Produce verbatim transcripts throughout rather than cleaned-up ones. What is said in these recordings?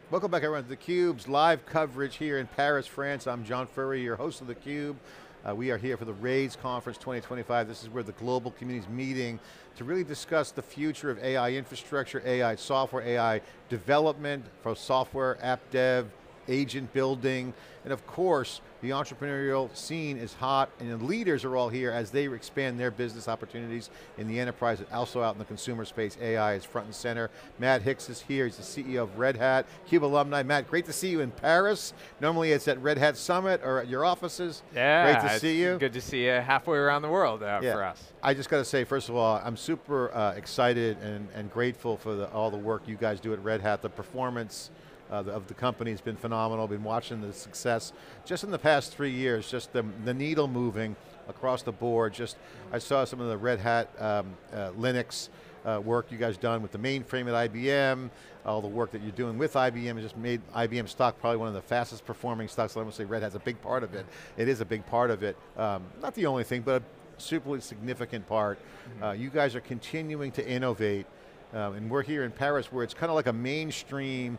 Welcome back everyone to theCUBE's live coverage here in Paris, France. I'm John Furrier, your host of theCUBE. Uh, we are here for the RHEL Conference twenty twenty-five. This is where the global community is meeting to really discuss the future of A I infrastructure, A I software, A I development for software, app dev, agent building, and of course, the entrepreneurial scene is hot and the leaders are all here as they expand their business opportunities in the enterprise and also out in the consumer space. A I is front and center. Matt Hicks is here, he's the C E O of Red Hat, CUBE alumni. Matt, great to see you in Paris. Normally it's at Red Hat Summit or at your offices. Yeah, great to see you. Good to see you halfway around the world uh, yeah. for us. I just got to say, first of all, I'm super uh, excited and, and grateful for the, all the work you guys do at Red Hat. The performance Uh, the, of the company has been phenomenal. Been watching the success just in the past three years, just the, the needle moving across the board. Just, I saw some of the Red Hat um, uh, Linux uh, work you guys done with the mainframe at I B M, all the work that you're doing with I B M has just made I B M stock probably one of the fastest performing stocks. So I'm going to say Red Hat's a big part of it. It is a big part of it. Um, not the only thing, but a super significant part. Mm-hmm. uh, you guys are continuing to innovate, uh, and we're here in Paris where it's kind of like a mainstream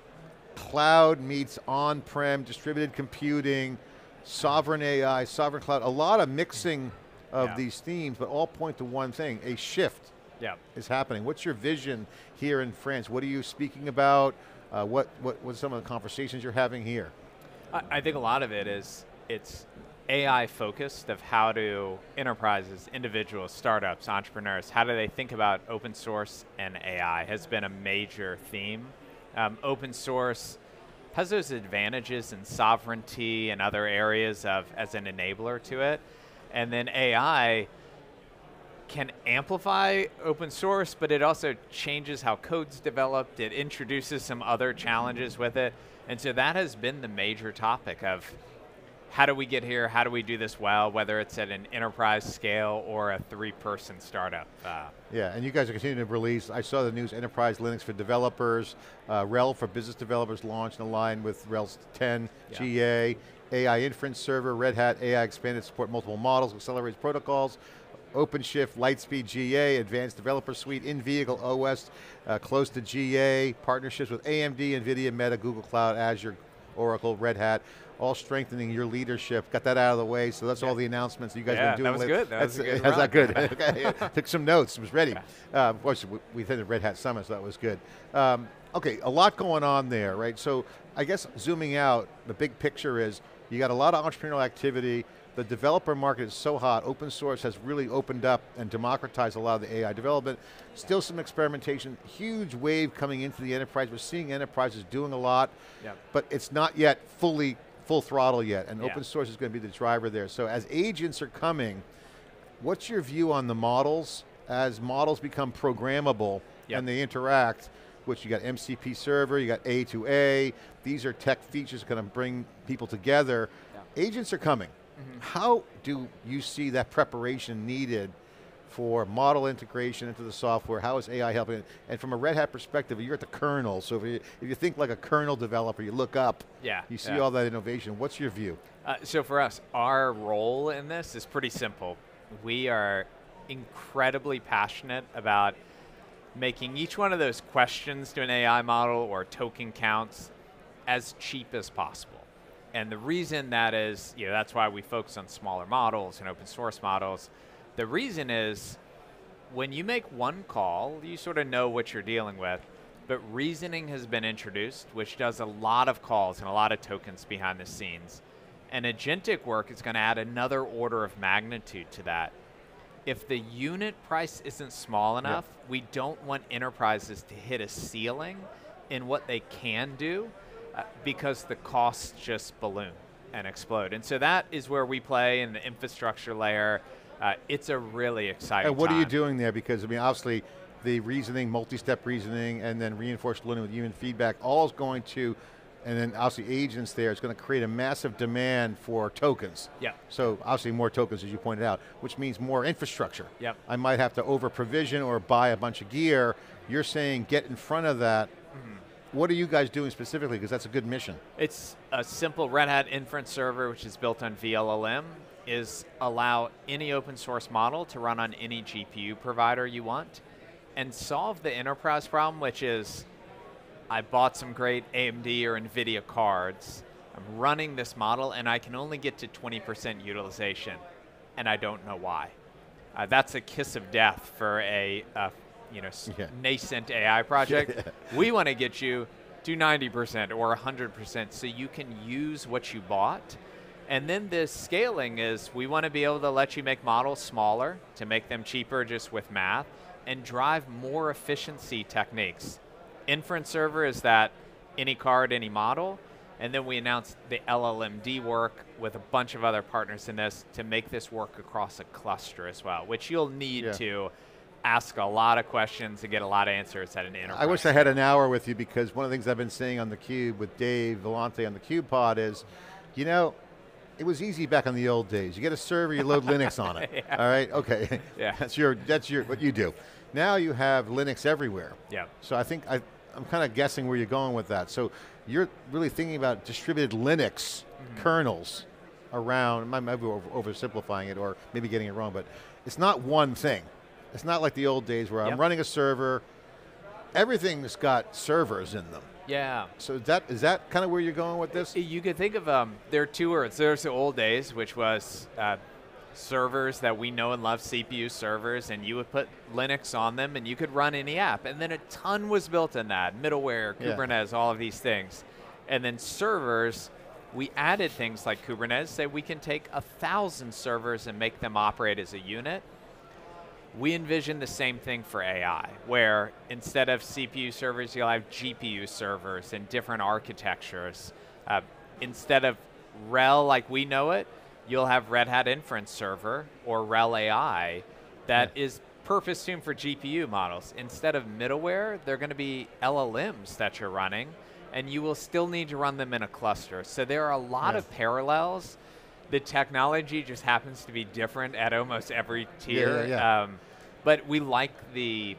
cloud meets on-prem, distributed computing, sovereign A I, sovereign cloud, a lot of mixing of yeah. these themes, but all point to one thing, a shift yeah. is happening. What's your vision here in France? What are you speaking about? Uh, what, what, what are some of the conversations you're having here? I, I think a lot of it is, it's A I focused of how do enterprises, individuals, startups, entrepreneurs, how do they think about open source and A I has been a major theme. Um, open source has those advantages in sovereignty and other areas of as an enabler to it. And then A I can amplify open source, but it also changes how code's developed. It introduces some other challenges with it. And so that has been the major topic of how do we get here? How do we do this well? Whether it's at an enterprise scale or a three-person startup. Uh, yeah, and you guys are continuing to release. I saw the news, Enterprise Linux for developers, uh, RHEL for business developers launched in line with RHEL's ten yeah. G A, A I Inference Server, Red Hat A I expanded support multiple models, accelerates protocols, OpenShift, Lightspeed G A, Advanced Developer Suite, in-vehicle O S, uh, close to G A, partnerships with A M D, NVIDIA, Meta, Google Cloud, Azure, Oracle, Red Hat, all strengthening your leadership. Got that out of the way, so that's yeah. all the announcements you guys yeah, have been doing. that was good. That was a good How's that good? run. Okay, took some notes, was ready. Uh, of course, we, we attended Red Hat Summit, so that was good. Um, okay, a lot going on there, right? So I guess zooming out, the big picture is you got a lot of entrepreneurial activity. The developer market is so hot. Open source has really opened up and democratized a lot of the A I development. Still some experimentation, huge wave coming into the enterprise. We're seeing enterprises doing a lot, yep. but it's not yet fully full throttle yet, and yeah. open source is going to be the driver there. So as agents are coming, what's your view on the models? As models become programmable yep. and they interact, which you got M C P server, you got A to A, these are tech features that going to bring people together. Yeah. Agents are coming. Mm-hmm. How do you see that preparation needed for model integration into the software? How is A I helping? And from a Red Hat perspective, you're at the kernel, so if you, if you think like a kernel developer, you look up, yeah, you see yeah. all that innovation. What's your view? Uh, so for us, our role in this is pretty simple. We are incredibly passionate about making each one of those questions to an A I model or token counts as cheap as possible. And the reason that is, you know, that's why we focus on smaller models and open source models. The reason is, when you make one call, you sort of know what you're dealing with, but reasoning has been introduced, which does a lot of calls and a lot of tokens behind the scenes. And agentic work is going to add another order of magnitude to that. If the unit price isn't small enough, yeah. we don't want enterprises to hit a ceiling in what they can do, uh, because the costs just balloon and explode. And so that is where we play in the infrastructure layer. Uh, it's a really exciting And what time. are you doing there? Because I mean, obviously, the reasoning, multi-step reasoning, and then reinforced learning with human feedback, all is going to, and then obviously agents there, is going to create a massive demand for tokens. Yeah. So obviously more tokens, as you pointed out, which means more infrastructure. Yep. I might have to over provision or buy a bunch of gear. You're saying get in front of that. Mm-hmm. What are you guys doing specifically? Because that's a good mission. It's a simple Red Hat Inference Server, which is built on V L L M, is allow any open source model to run on any G P U provider you want and solve the enterprise problem, which is, I bought some great A M D or NVIDIA cards, I'm running this model and I can only get to twenty percent utilization, and I don't know why. Uh, that's a kiss of death for a, a you know, yeah. nascent A I project. Yeah. We want to get you to ninety percent or one hundred percent so you can use what you bought. And then this scaling is, we want to be able to let you make models smaller, to make them cheaper just with math, and drive more efficiency techniques. Inference Server is that any card, any model, and then we announced the L L M D work with a bunch of other partners in this to make this work across a cluster as well, which you'll need yeah. to ask a lot of questions and get a lot of answers at an enterprise. I wish I had an hour with you, because one of the things I've been saying on theCUBE with Dave Vellante on the CUBE pod is, you know, it was easy back in the old days. You get a server, you load Linux on it. Yeah. All right, okay. Yeah. That's your, that's your, what you do. Now you have Linux everywhere. Yeah. So I think I, I'm kind of guessing where you're going with that. So you're really thinking about distributed Linux mm-hmm. kernels around. I might be over, oversimplifying it, or maybe getting it wrong, but it's not one thing. It's not like the old days where yep. I'm running a server. Everything's got servers in them. Yeah. So is that, is that kind of where you're going with this? You could think of, um, there are two words. There's the old days, which was uh, servers that we know and love, C P U servers, and you would put Linux on them and you could run any app. And then a ton was built in that, middleware, Kubernetes, yeah. all of these things. And then servers, we added things like Kubernetes, say we can take a thousand servers and make them operate as a unit. We envision the same thing for A I, where instead of C P U servers, you'll have G P U servers and different architectures. Uh, instead of RHEL like we know it, you'll have Red Hat Inference Server or RHEL A I that yeah. is purpose-tuned for G P U models. Instead of middleware, they're going to be L L Ms that you're running, and you will still need to run them in a cluster. So there are a lot yeah. of parallels. The technology just happens to be different at almost every tier. Yeah, yeah, yeah. Um, but we like the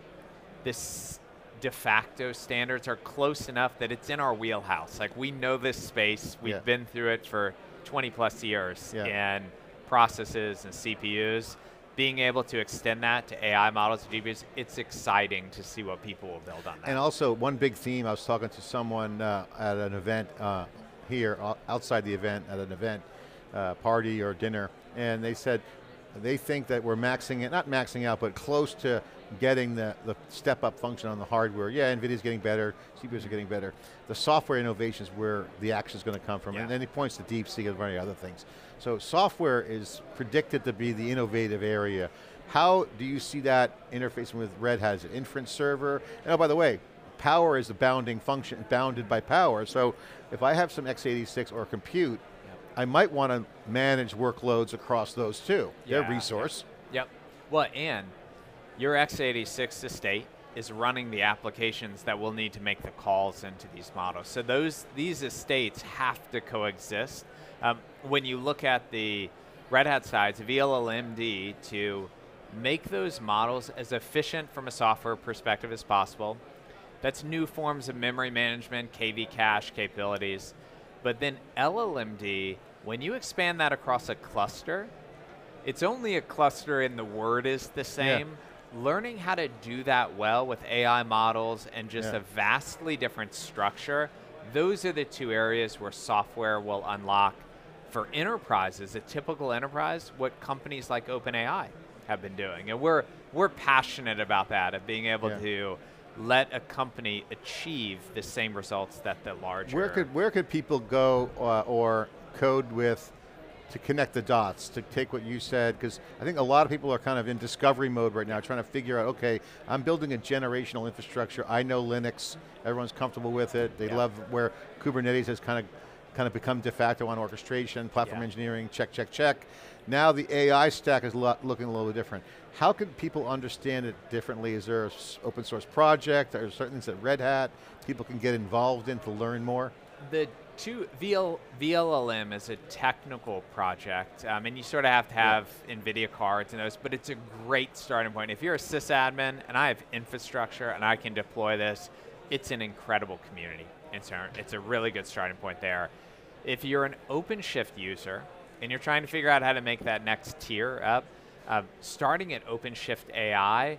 this de facto standards are close enough that it's in our wheelhouse. Like, we know this space. We've yeah. been through it for twenty plus years yeah. in processes and C P Us. Being able to extend that to A I models and G P Us, it's exciting to see what people will build on that. And also, one big theme, I was talking to someone uh, at an event uh, here, outside the event, at an event, Uh, party or dinner, and they said they think that we're maxing it, not maxing out, but close to getting the, the step up function on the hardware. Yeah, NVIDIA's getting better, C P Us are getting better. The software innovation is where the action is going to come from, yeah. and then he points to DeepSeek and many other things. So software is predicted to be the innovative area. How do you see that interfacing with Red Hat? Is it Inference Server? And oh, by the way, power is a bounding function, bounded by power. So if I have some x eighty-six or compute, I might want to manage workloads across those too. Yeah, They're resource. Yep. yep. Well, and your x eighty-six estate is running the applications that will need to make the calls into these models. So those these estates have to coexist. Um, when you look at the Red Hat sides, V L L M D, to make those models as efficient from a software perspective as possible, that's new forms of memory management, K V cache capabilities. But then L L M D, when you expand that across a cluster, it's only a cluster and the word is the same. Yeah. Learning how to do that well with A I models and just yeah. a vastly different structure, those are the two areas where software will unlock for enterprises, a typical enterprise, what companies like OpenAI have been doing. And we're, we're passionate about that, of being able yeah. to let a company achieve the same results that the larger. Where could where could people go uh, or code with to connect the dots, to take what you said? Because I think a lot of people are kind of in discovery mode right now, trying to figure out, okay, I'm building a generational infrastructure. I know Linux, everyone's comfortable with it. They yeah. love where Kubernetes has kind of kind of become de facto on orchestration, platform yeah. engineering, check, check, check. Now the A I stack is lo looking a little bit different. How can people understand it differently? Is there an open source project? Are there certain things that Red Hat people can get involved in to learn more? The two, V L L M is a technical project, um, and you sort of have to have yeah. NVIDIA cards and those, but it's a great starting point. If you're a sysadmin and I have infrastructure and I can deploy this, it's an incredible community. It's a, it's a really good starting point there. If you're an OpenShift user and you're trying to figure out how to make that next tier up, Uh, starting at OpenShift A I,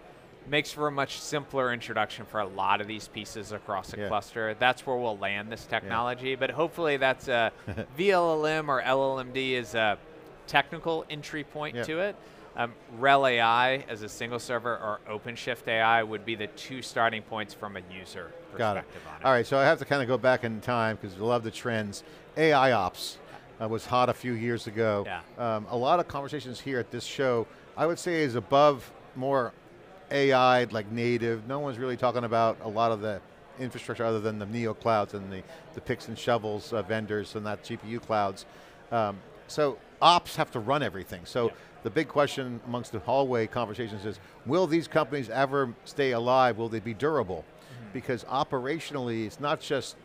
makes for a much simpler introduction for a lot of these pieces across a Yeah. cluster. That's where we'll land this technology, yeah. But hopefully that's a V L L M or L L M D is a technical entry point yeah. to it. Um, RHEL A I as a single server or OpenShift A I would be the two starting points from a user perspective Got it. on it. All right, so I have to kind of go back in time because I love the trends. A I ops uh, was hot a few years ago. Yeah. Um, a lot of conversations here at this show, I would say is above more A I, like native. No one's really talking about a lot of the infrastructure other than the neo clouds and the, the picks and shovels uh, vendors and not G P U clouds. Um, so ops have to run everything. So. Yeah. The big question amongst the hallway conversations is, will these companies ever stay alive? Will they be durable? Mm-hmm. Because operationally, it's not just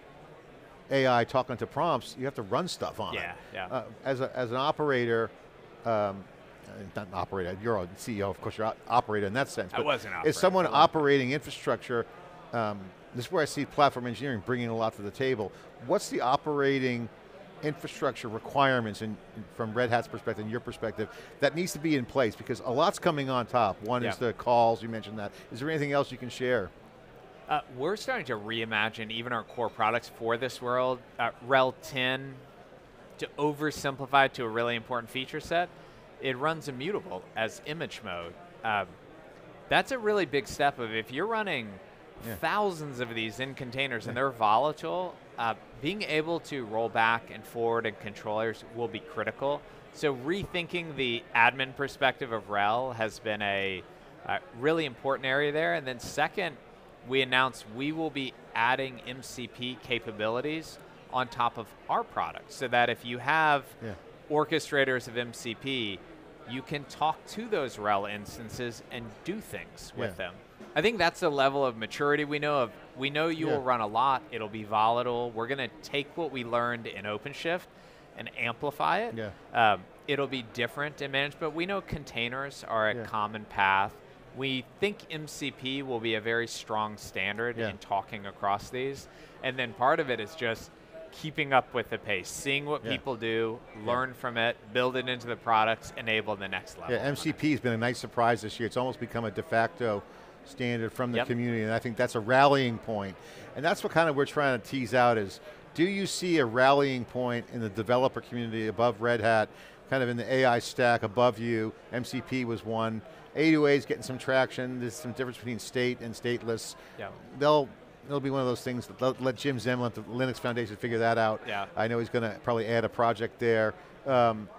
A I talking to prompts, you have to run stuff on yeah, it. Yeah. Uh, as, a, as an operator, um, not an operator, you're a C E O, of course you're an operator in that sense. I was an operator. Is someone operating infrastructure, um, this is where I see platform engineering bringing a lot to the table. What's the operating infrastructure requirements in, in, from Red Hat's perspective and your perspective that needs to be in place? Because a lot's coming on top. One yeah. is the calls, you mentioned that. Is there anything else you can share? Uh, we're starting to reimagine even our core products for this world. Uh, RHEL ten, to oversimplify to a really important feature set, it runs immutable as image mode. Um, that's a really big step of if you're running yeah. thousands of these in containers yeah. and they're volatile, uh, being able to roll back and forward and controllers will be critical. So rethinking the admin perspective of RHEL has been a uh, really important area there. And then second, we announced we will be adding M C P capabilities on top of our products so that if you have yeah. orchestrators of M C P, you can talk to those RHEL instances and do things with yeah. them. I think that's the level of maturity we know of. We know you yeah. will run a lot, it'll be volatile. We're going to take what we learned in OpenShift and amplify it. Yeah. Um, it'll be different in management. We know containers are a yeah. common path. We think M C P will be a very strong standard yeah. in talking across these. And then part of it is just keeping up with the pace, seeing what yeah. people do, learn yeah. from it, build it into the products, enable the next level. Yeah, M C P has been a nice surprise this year. It's almost become a de facto standard from the yep. community, and I think that's a rallying point. And that's what kind of we're trying to tease out is, do you see a rallying point in the developer community above Red Hat, kind of in the A I stack above you? M C P was one. A two A is getting some traction. There's some difference between state and stateless. Yeah. They'll, it'll be one of those things that let, let Jim Zemlin at the Linux Foundation figure that out. Yeah. I know he's going to probably add a project there. Um,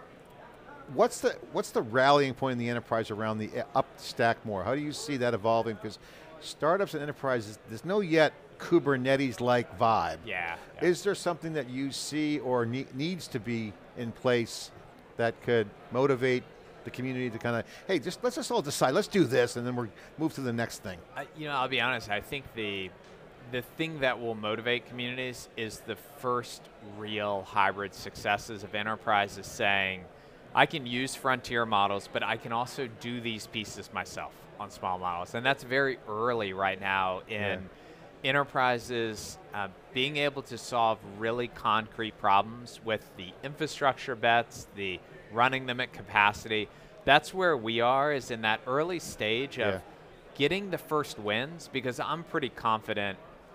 What's the what's the rallying point in the enterprise around the up stack more? How do you see that evolving? Because startups and enterprises, there's no yet Kubernetes-like vibe. Yeah, yeah. Is there something that you see or ne needs to be in place that could motivate the community to kind of, hey, just let's just all decide, let's do this, and then we'll move to the next thing? Uh, you know, I'll be honest. I think the the thing that will motivate communities is the first real hybrid successes of enterprises saying, I can use frontier models, but I can also do these pieces myself on small models. And that's very early right now in yeah. enterprises uh, being able to solve really concrete problems with the infrastructure bets, the running them at capacity. That's where we are, is in that early stage of yeah. getting the first wins, because I'm pretty confident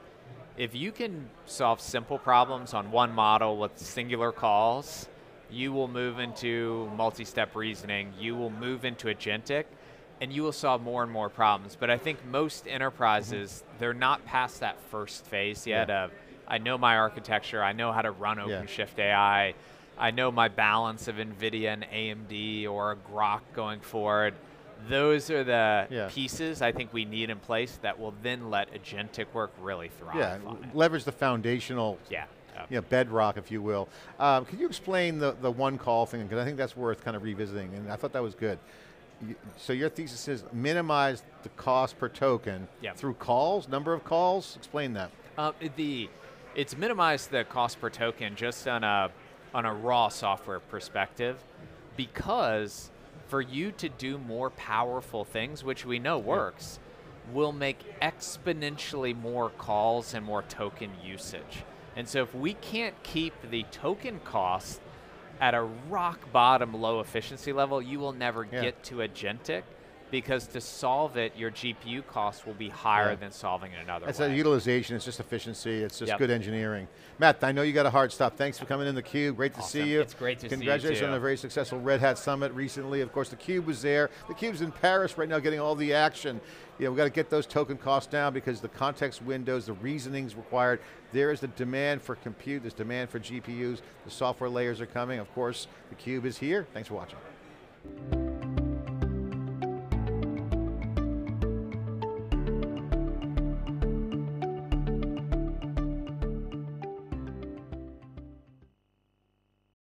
if you can solve simple problems on one model with singular calls, you will move into multi-step reasoning, you will move into agentic, and you will solve more and more problems. But I think most enterprises, mm-hmm. they're not past that first phase yet yeah. of, I know my architecture, I know how to run OpenShift yeah. A I, I know my balance of NVIDIA and A M D or a Grok going forward. Those are the yeah. pieces I think we need in place that will then let agentic work really thrive. Yeah, on it. Leverage the foundational yeah. you know, bedrock, if you will. Um, can you explain the, the one call thing? Because I think that's worth kind of revisiting, and I thought that was good. You, so your thesis is minimize the cost per token yep. through calls, number of calls? Explain that. Uh, the, it's minimize the cost per token just on a, on a raw software perspective, because for you to do more powerful things, which we know works, yeah. will make exponentially more calls and more token usage. And so if we can't keep the token cost at a rock bottom low efficiency level, you will never yeah. get to agentic. because to solve it, your G P U costs will be higher Yeah. than solving it another It's way. a utilization, it's just efficiency, it's just Yep. good engineering. Matt, I know you got a hard stop. Thanks for coming in theCUBE, great to Awesome. see you. It's great to see you Congratulations too. on a very successful Red Hat Summit recently. Of course, theCUBE was there. theCUBE's in Paris right now getting all the action. You know, we got to get those token costs down because the context windows, the reasonings required, there is the demand for compute, there's demand for G P Us, the software layers are coming. Of course, theCUBE is here. Thanks for watching.